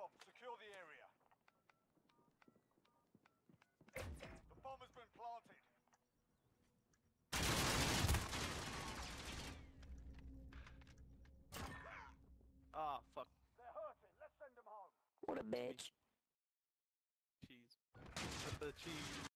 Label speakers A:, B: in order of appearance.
A: bomb. Secure the area. The bomb has been planted.
B: Ah, fuck.
A: They're hurting. Let's send them home.
C: What a bitch.
B: Cheese. Put the cheese.